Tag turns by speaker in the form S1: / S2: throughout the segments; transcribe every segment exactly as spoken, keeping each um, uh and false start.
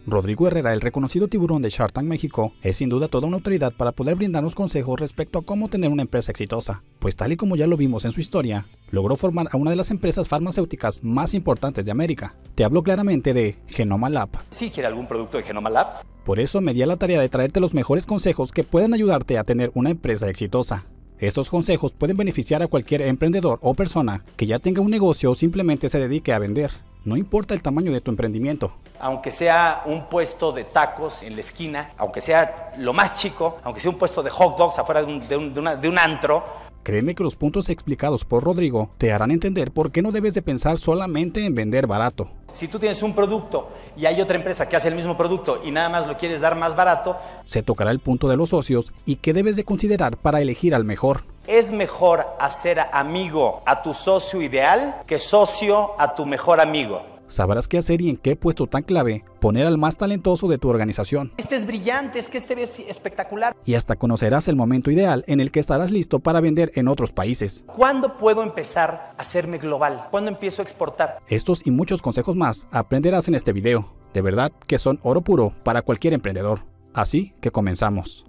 S1: Rodrigo Herrera, el reconocido tiburón de Shark Tank México, es sin duda toda una autoridad para poder brindarnos consejos respecto a cómo tener una empresa exitosa, pues tal y como ya lo vimos en su historia, logró formar a una de las empresas farmacéuticas más importantes de América. Te hablo claramente de Genoma Lab.
S2: ¿Sí quiere algún producto de Genoma Lab?
S1: Por eso me di a la tarea de traerte los mejores consejos que pueden ayudarte a tener una empresa exitosa. Estos consejos pueden beneficiar a cualquier emprendedor o persona que ya tenga un negocio o simplemente se dedique a vender. No importa el tamaño de tu emprendimiento.
S2: Aunque sea un puesto de tacos en la esquina, aunque sea lo más chico, aunque sea un puesto de hot dogs afuera de un, de un, de una, de un antro.
S1: Créeme que los puntos explicados por Rodrigo te harán entender por qué no debes de pensar solamente en vender barato.
S2: Si tú tienes un producto y hay otra empresa que hace el mismo producto y nada más lo quieres dar más barato,
S1: se tocará el punto de los socios y qué debes de considerar para elegir al mejor.
S2: Es mejor hacer amigo a tu socio ideal que socio a tu mejor amigo.
S1: Sabrás qué hacer y en qué puesto tan clave poner al más talentoso de tu organización.
S2: Este es brillante, es que este es espectacular.
S1: Y hasta conocerás el momento ideal en el que estarás listo para vender en otros países.
S2: ¿Cuándo puedo empezar a hacerme global? ¿Cuándo empiezo a exportar?
S1: Estos y muchos consejos más aprenderás en este video. De verdad que son oro puro para cualquier emprendedor. Así que comenzamos.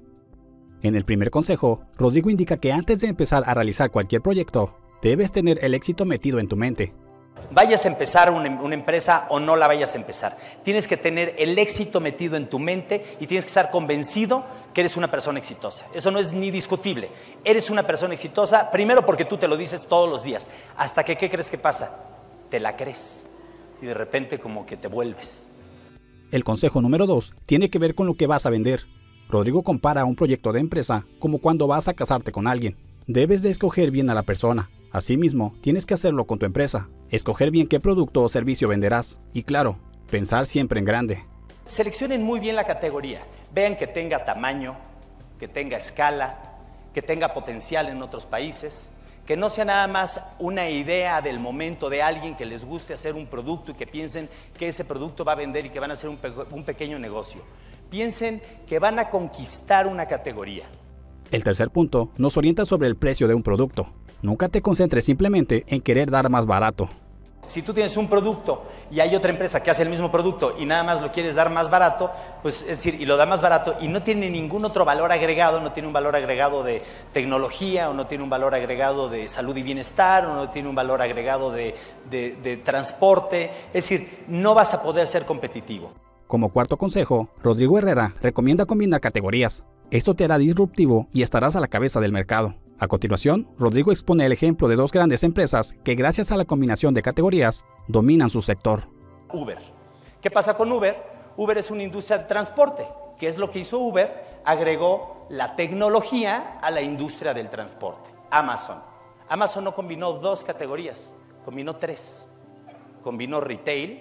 S1: En el primer consejo, Rodrigo indica que antes de empezar a realizar cualquier proyecto, debes tener el éxito metido en tu mente.
S2: Vayas a empezar una, una empresa o no la vayas a empezar, tienes que tener el éxito metido en tu mente y tienes que estar convencido que eres una persona exitosa. Eso no es ni discutible. Eres una persona exitosa, primero porque tú te lo dices todos los días, hasta que, ¿qué crees que pasa? Te la crees y de repente como que te vuelves.
S1: El consejo número dos tiene que ver con lo que vas a vender. Rodrigo compara un proyecto de empresa como cuando vas a casarte con alguien. Debes de escoger bien a la persona. Asimismo, tienes que hacerlo con tu empresa. Escoger bien qué producto o servicio venderás. Y claro, pensar siempre en grande.
S2: Seleccionen muy bien la categoría. Vean que tenga tamaño, que tenga escala, que tenga potencial en otros países, que no sea nada más una idea del momento de alguien que les guste hacer un producto y que piensen que ese producto va a vender y que van a hacer un, pe- un pequeño negocio. Piensen que van a conquistar una categoría.
S1: El tercer punto nos orienta sobre el precio de un producto. Nunca te concentres simplemente en querer dar más barato.
S2: Si tú tienes un producto y hay otra empresa que hace el mismo producto y nada más lo quieres dar más barato, pues es decir, y lo da más barato y no tiene ningún otro valor agregado, no tiene un valor agregado de tecnología o no tiene un valor agregado de salud y bienestar o no tiene un valor agregado de, de, de transporte, es decir, no vas a poder ser competitivo.
S1: Como cuarto consejo, Rodrigo Herrera recomienda combinar categorías. Esto te hará disruptivo y estarás a la cabeza del mercado. A continuación, Rodrigo expone el ejemplo de dos grandes empresas que gracias a la combinación de categorías dominan su sector.
S2: Uber. ¿Qué pasa con Uber? Uber es una industria de transporte. ¿Qué es lo que hizo Uber? Agregó la tecnología a la industria del transporte. Amazon. Amazon no combinó dos categorías, combinó tres. Combinó retail,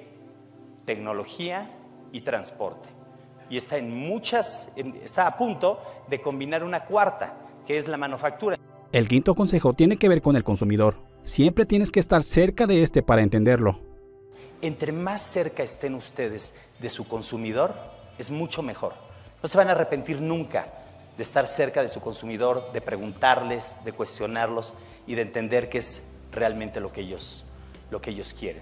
S2: tecnología y transporte. Y está en muchas, está a punto de combinar una cuarta, que es la manufactura.
S1: El quinto consejo tiene que ver con el consumidor. Siempre tienes que estar cerca de este para entenderlo.
S2: Entre más cerca estén ustedes de su consumidor, es mucho mejor. No se van a arrepentir nunca de estar cerca de su consumidor, de preguntarles, de cuestionarlos y de entender qué es realmente lo que ellos, lo que ellos quieren.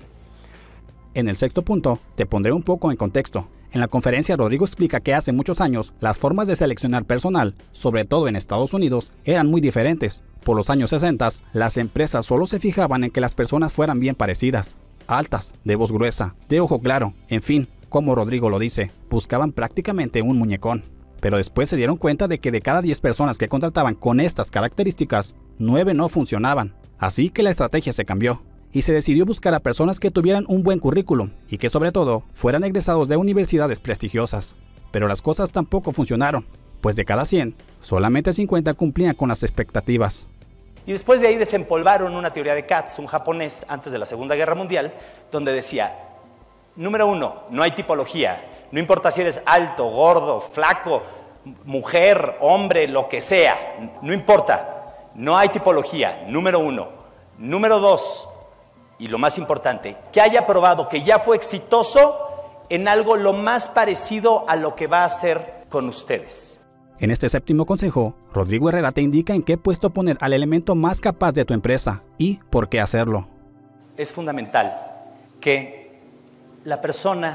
S1: En el sexto punto, te pondré un poco en contexto. En la conferencia, Rodrigo explica que hace muchos años las formas de seleccionar personal, sobre todo en Estados Unidos, eran muy diferentes. Por los años sesenta, las empresas solo se fijaban en que las personas fueran bien parecidas, altas, de voz gruesa, de ojo claro, en fin, como Rodrigo lo dice, buscaban prácticamente un muñecón. Pero después se dieron cuenta de que de cada diez personas que contrataban con estas características, nueve no funcionaban. Así que la estrategia se cambió. Y se decidió buscar a personas que tuvieran un buen currículum y que sobre todo fueran egresados de universidades prestigiosas. Pero las cosas tampoco funcionaron, pues de cada cien, solamente cincuenta cumplían con las expectativas.
S2: Y después de ahí desempolvaron una teoría de Katz, un japonés, antes de la Segunda Guerra Mundial, donde decía, número uno, no hay tipología, no importa si eres alto, gordo, flaco, mujer, hombre, lo que sea, no importa, no hay tipología, número uno. Número dos, y lo más importante, que haya probado que ya fue exitoso en algo lo más parecido a lo que va a hacer con ustedes.
S1: En este séptimo consejo, Rodrigo Herrera te indica en qué puesto poner al elemento más capaz de tu empresa y por qué hacerlo.
S2: Es fundamental que la persona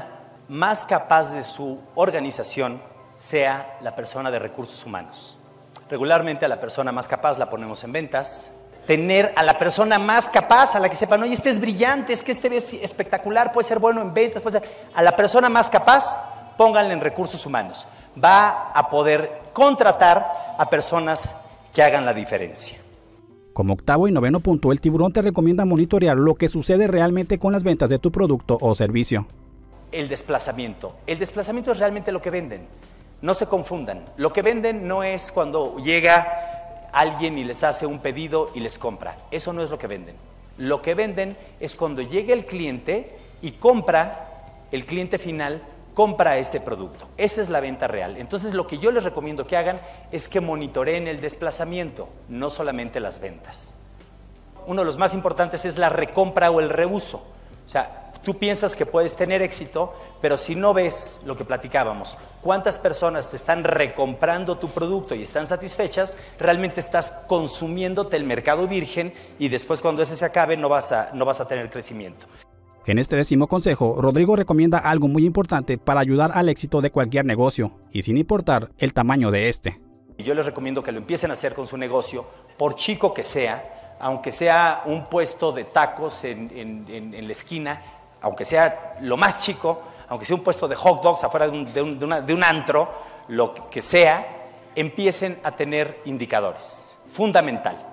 S2: más capaz de su organización sea la persona de recursos humanos. Regularmente a la persona más capaz la ponemos en ventas. Tener a la persona más capaz, a la que sepan, oye, este es brillante, es que este es espectacular, puede ser bueno en ventas, puede ser... A la persona más capaz, pónganle en recursos humanos. Va a poder contratar a personas que hagan la diferencia.
S1: Como octavo y noveno punto, el tiburón te recomienda monitorear lo que sucede realmente con las ventas de tu producto o servicio.
S2: El desplazamiento. El desplazamiento es realmente lo que venden. No se confundan. Lo que venden no es cuando llega alguien y les hace un pedido y les compra. Eso no es lo que venden. Lo que venden es cuando llega el cliente y compra, el cliente final compra ese producto. Esa es la venta real. Entonces, lo que yo les recomiendo que hagan es que monitoreen el desplazamiento, no solamente las ventas. Uno de los más importantes es la recompra o el reuso. O sea, tú piensas que puedes tener éxito, pero si no ves lo que platicábamos, cuántas personas te están recomprando tu producto y están satisfechas, realmente estás consumiéndote el mercado virgen y después cuando ese se acabe no vas a, no vas a tener crecimiento.
S1: En este décimo consejo, Rodrigo recomienda algo muy importante para ayudar al éxito de cualquier negocio, y sin importar el tamaño de este.
S2: Yo les recomiendo que lo empiecen a hacer con su negocio, por chico que sea, aunque sea un puesto de tacos en, en, en, en la esquina, aunque sea lo más chico, aunque sea un puesto de hot dogs afuera de un, de un, de una, de un antro, lo que sea, empiecen a tener indicadores. Fundamental.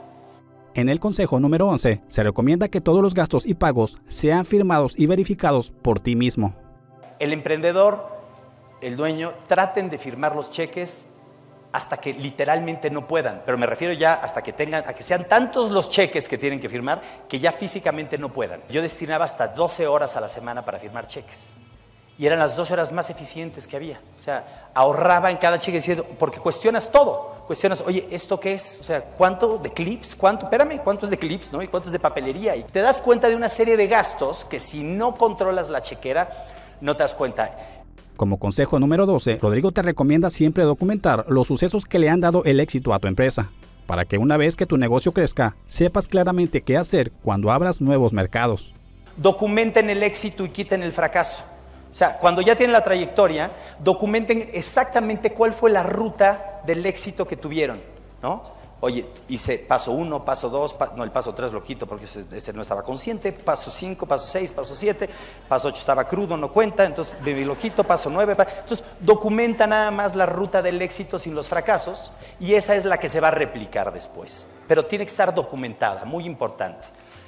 S1: En el consejo número once, se recomienda que todos los gastos y pagos sean firmados y verificados por ti mismo.
S2: El emprendedor, el dueño, traten de firmar los cheques hasta que literalmente no puedan, pero me refiero ya hasta que tengan, a que sean tantos los cheques que tienen que firmar que ya físicamente no puedan. Yo destinaba hasta doce horas a la semana para firmar cheques. Y eran las doce horas más eficientes que había. O sea, ahorraba en cada cheque diciendo, porque cuestionas todo. Cuestionas, oye, ¿esto qué es? O sea, ¿cuánto de clips? ¿Cuánto? Espérame, ¿cuánto es de clips? ¿No? ¿Y cuánto es de papelería? Y te das cuenta de una serie de gastos que si no controlas la chequera, no te das cuenta.
S1: Como consejo número doce, Rodrigo te recomienda siempre documentar los sucesos que le han dado el éxito a tu empresa, para que una vez que tu negocio crezca, sepas claramente qué hacer cuando abras nuevos mercados.
S2: Documenten el éxito y quiten el fracaso. O sea, cuando ya tienen la trayectoria, documenten exactamente cuál fue la ruta del éxito que tuvieron, ¿no? Oye, hice paso uno, paso dos, pa no, el paso tres lo quito porque ese, ese no estaba consciente, paso cinco, paso seis, paso siete, paso ocho estaba crudo, no cuenta, entonces me lo quito, paso nueve, pa entonces documenta nada más la ruta del éxito sin los fracasos y esa es la que se va a replicar después, pero tiene que estar documentada, muy importante.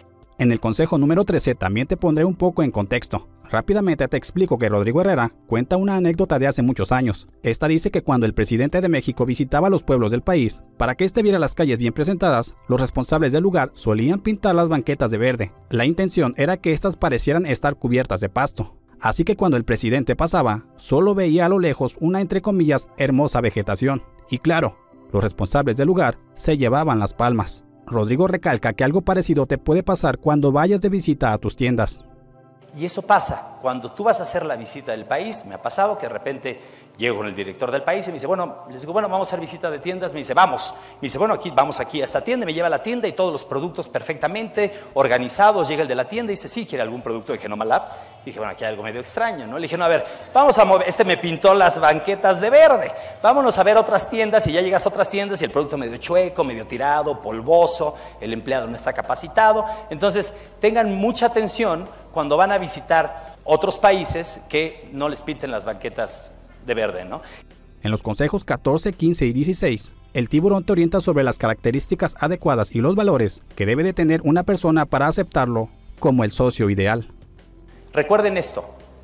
S1: En el consejo número trece también te pondré un poco en contexto. Rápidamente te explico que Rodrigo Herrera cuenta una anécdota de hace muchos años. Esta dice que cuando el presidente de México visitaba los pueblos del país, para que éste viera las calles bien presentadas, los responsables del lugar solían pintar las banquetas de verde. La intención era que éstas parecieran estar cubiertas de pasto. Así que cuando el presidente pasaba, solo veía a lo lejos una entre comillas hermosa vegetación. Y claro, los responsables del lugar se llevaban las palmas. Rodrigo recalca que algo parecido te puede pasar cuando vayas de visita a tus tiendas.
S2: Y eso pasa, cuando tú vas a hacer la visita del país, me ha pasado que de repente llego con el director del país y me dice, bueno, les digo, bueno, vamos a hacer visita de tiendas, me dice, vamos, me dice, bueno, aquí, vamos aquí a esta tienda, me lleva a la tienda y todos los productos perfectamente organizados, llega el de la tienda y dice, sí, ¿quiere algún producto de Genoma Lab? Y dije, bueno, aquí hay algo medio extraño, ¿no? Le dije, no, a ver, vamos a mover, este me pintó las banquetas de verde, vámonos a ver otras tiendas y ya llegas a otras tiendas y el producto medio chueco, medio tirado, polvoso, el empleado no está capacitado, entonces tengan mucha atención cuando van a visitar otros países que no les pinten las banquetas de verde, ¿no?
S1: En los consejos catorce, quince y dieciséis, el tiburón te orienta sobre las características adecuadas y los valores que debe de tener una persona para aceptarlo como el socio ideal.
S2: Recuerden esto,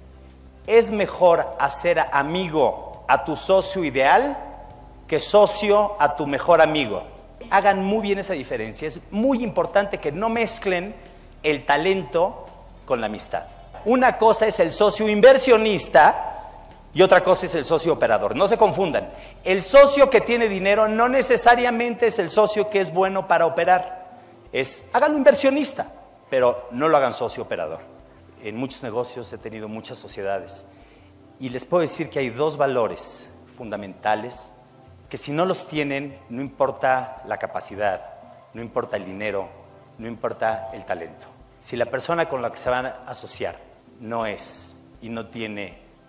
S2: es mejor hacer amigo a tu socio ideal que socio a tu mejor amigo. Hagan muy bien esa diferencia, es muy importante que no mezclen el talento con la amistad. Una cosa es el socio inversionista y otra cosa es el socio operador. No se confundan. El socio que tiene dinero no necesariamente es el socio que es bueno para operar. Es, háganlo inversionista, pero no lo hagan socio operador. En muchos negocios he tenido muchas sociedades y les puedo decir que hay dos valores fundamentales que si no los tienen, no importa la capacidad, no importa el dinero, no importa el talento. Si la persona con la que se van a asociar no es y no tiene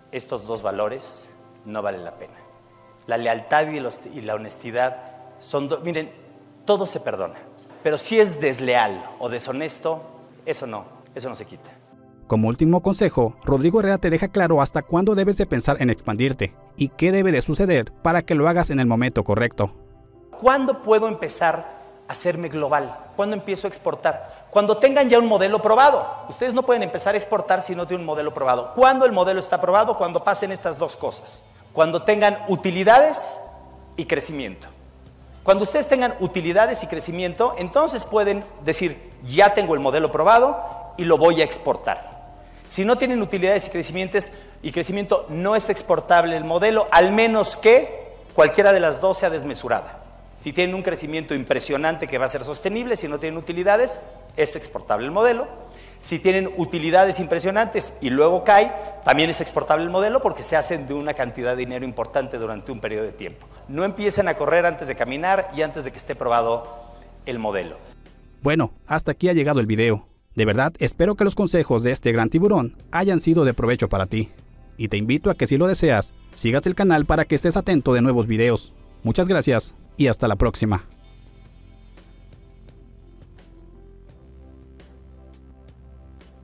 S2: estos dos valores no valen la pena. La lealtad y, los, y la honestidad son, do, miren, todo se perdona, pero si es desleal o deshonesto, eso no, eso no se quita.
S1: Como último consejo, Rodrigo Herrera te deja claro hasta cuándo debes de pensar en expandirte y qué debe de suceder para que lo hagas en el momento correcto.
S2: ¿Cuándo puedo empezar a hacerme global? ¿Cuándo empiezo a exportar? Cuando tengan ya un modelo probado. Ustedes no pueden empezar a exportar si no tienen un modelo probado. ¿Cuándo el modelo está probado? Cuando pasen estas dos cosas. Cuando tengan utilidades y crecimiento. Cuando ustedes tengan utilidades y crecimiento, entonces pueden decir, ya tengo el modelo probado y lo voy a exportar. Si no tienen utilidades y crecimientos y crecimiento, no es exportable el modelo, al menos que cualquiera de las dos sea desmesurada. Si tienen un crecimiento impresionante que va a ser sostenible, si no tienen utilidades, es exportable el modelo. Si tienen utilidades impresionantes y luego cae, también es exportable el modelo porque se hacen de una cantidad de dinero importante durante un periodo de tiempo. No empiecen a correr antes de caminar y antes de que esté probado el modelo.
S1: Bueno, hasta aquí ha llegado el video. De verdad, espero que los consejos de este gran tiburón hayan sido de provecho para ti. Y te invito a que si lo deseas, sigas el canal para que estés atento de nuevos videos. Muchas gracias y hasta la próxima.